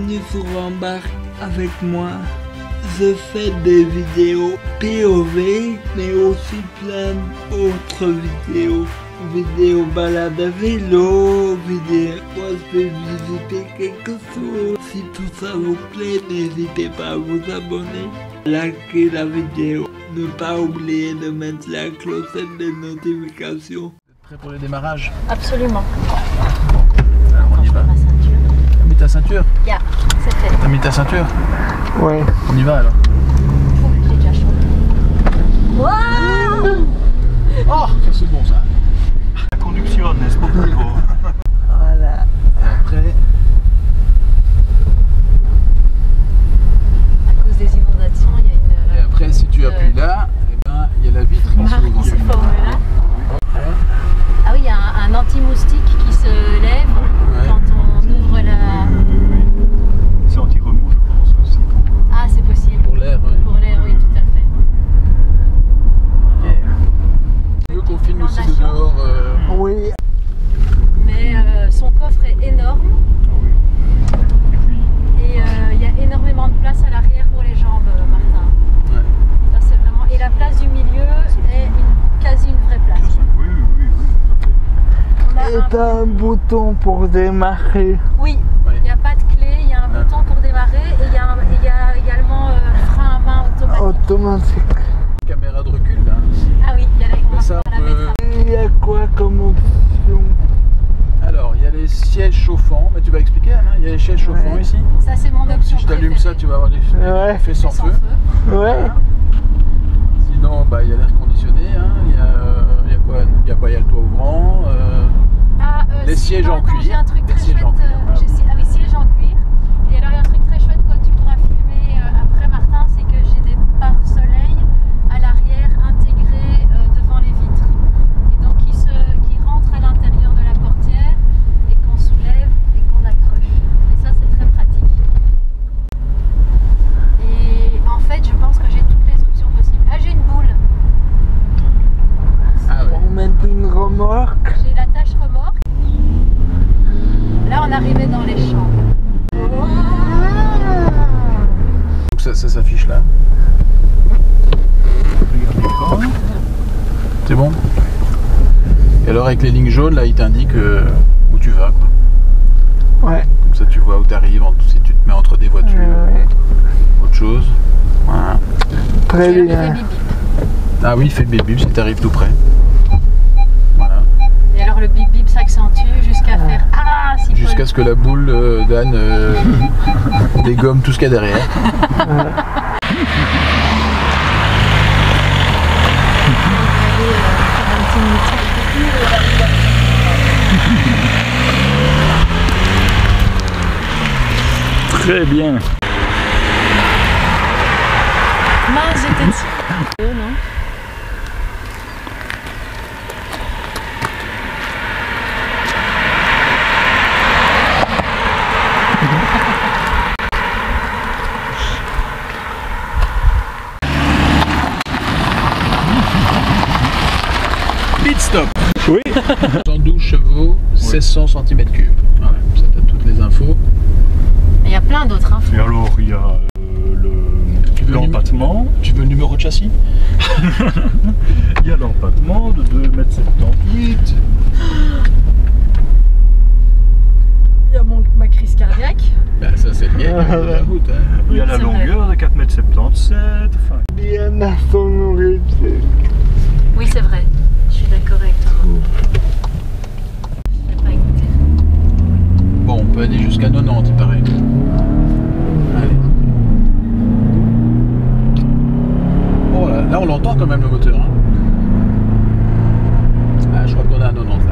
bienvenue sur Embarque avec moi. Je fais des vidéos POV, mais aussi plein d'autres vidéos. Vidéos balades à vélo, vidéos où je vais visiter quelque chose. Si tout ça vous plaît, n'hésitez pas à vous abonner, liker la vidéo, ne pas oublier de mettre la clochette de notification. Prêt pour le démarrage? Absolument. Alors on y va. Ma ceinture. T'as mis ta ceinture? Yeah, c'est fait. T'as mis ta ceinture? Ouais. On y va alors. Oh, j'ai déjà chaud. Waouh! Oh, ça c'est bon ça. La conduction, n'est-ce pas? Voilà. Et après, À cause des inondations, il y a une. et après si tu appuies là, eh ben, il y a la vitre qui marque s'ouvre. qui se forme là. Ah oui, il y a un anti-moustique qui se lève quand on ouvre la. C'est anti-remous, je pense aussi. Ah, c'est possible. Pour l'air, ouais. Pour l'air, oui, tout à fait. Ok. Tu veux qu'on filme aussi de dehors Oui. Mais son coffre est énorme Et puis, et il y a énormément de place à l'arrière pour les jambes, Martin. Ouais. Ça, c'est vraiment. Et la place du milieu est quasi une vraie place. oui, tout à fait. On a Et t'as un bouton pour démarrer. Oui, Ouais. il n'y a pas de clé, il y a un bouton pour démarrer et il y a également frein à main automatique. Automatique. Caméra de recul là. Ah oui, il y a la, on Mais va ça, pouvoir la mettre. Il y a quoi comme option? Alors il y a les sièges chauffants, mais tu vas expliquer Anna, il y a les sièges chauffants Ouais. ici. Ça, c'est mon option. Si je t'allume ça, préférée. tu vas avoir les Ouais. effets sans feu. Ouais. Sinon, bah, il y a l'air conditionné, hein. Il y a quoi? Il y a le toit ouvrant. Ah, Les si, sièges en attends, cuir. J'ai un truc Les très sièges chouette. en cuir. Ah oui, sièges en cuir. Et alors, il y a un truc très chouette que tu pourras filmer après, Martin, c'est que j'ai des pare-soleil à l'arrière intégrés devant les vitres. Et donc, qui rentrent à l'intérieur de la portière et qu'on soulève et qu'on accroche. Et ça, c'est très pratique. Et en fait, je pense que j'ai toutes les options possibles. Ah, j'ai une boule. Ah ouais. Pour mettre une remorque. J'ai la tâche remorque. Là, on arrivait dans les champs. Donc ça s'affiche là. Regarde l'écran. C'est bon? Et alors avec les lignes jaunes là, il t'indique où tu vas quoi. Ouais. Comme ça tu vois où tu arrives, si tu te mets entre des voitures, Ouais. autre chose. Voilà. Très Et là, il fait bien. bip bip. Ah oui, il fait bip bip si tu arrives tout près. Voilà. Et alors le bip bip s'accentue jusqu'à faire ah si Jusqu'à ce que la boule d'Anne dégomme tout ce qu'il y a derrière. Très bien. Mince, j'étais dessus. Non. Pit stop. Oui. 112 chevaux, 1600 cm3. Voilà, ça t'as toutes les infos. Il y a plein d'autres infos. Et alors, il y a veux l'empattement. Tu veux le numéro de châssis? Il y a l'empattement de 2,78 m. Il y a ma crise cardiaque. Bah, ça c'est le mien qui est de la route. Hein. Il y a la c'est vrai. longueur de 4,77 m. Enfin, Bien à sonoriser. Oui, c'est vrai. Je suis d'accord avec toi. Je n'ai pas écouté. Bon, on peut aller jusqu'à 90, il paraît. Allez. Oh là, on l'entend quand même le moteur. Hein. Ah, je crois qu'on est à 90 là.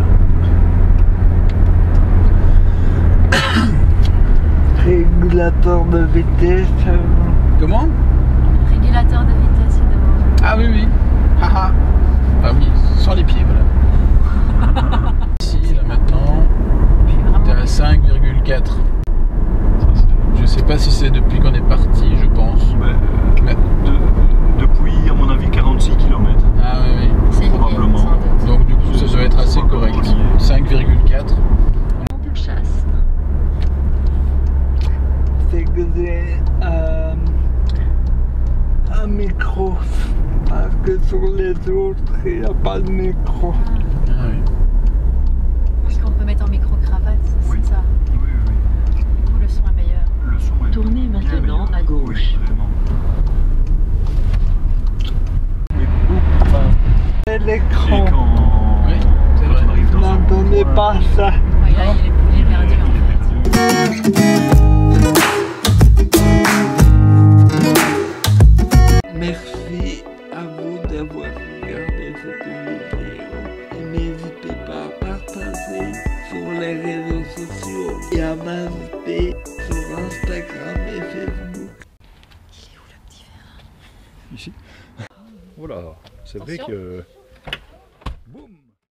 Régulateur de vitesse. Comment? Régulateur de vitesse, il demande. Ah oui, oui. Haha. Ah oui, sans les pieds, voilà. Ici, là maintenant, Je suis t'es vraiment. à 5,4. Je sais pas si c'est depuis qu'on est parti, je pense. Mais- depuis, à mon avis, 46 km. Ah oui, oui. C'est lié, probablement. sans doute. Donc du coup, ça doit être assez correct. 5,4. On de chasse. que j'ai un micro. Parce que sur les autres, il n'y a pas de micro. Ah oui. Oui, qu'on peut mettre en micro-cravate, c'est Oui. ça. Oui, oui, Du coup, le son est meilleur. oui. Le son est Tournez bien maintenant meilleur. à gauche. Oui, vraiment. Mais beaucoup, enfin, Et et l'écran, quand, Oui, c'est vrai. on arrive dans un n'entendez coin, pas ça. Ouais, là, il est perdu en fait. Merci à vous d'avoir regardé cette vidéo. Et n'hésitez pas à partager sur les réseaux sociaux et à m'inviter sur Instagram et Facebook. Il est où le petit verre? Ici. Voilà, c'est vrai Attention. que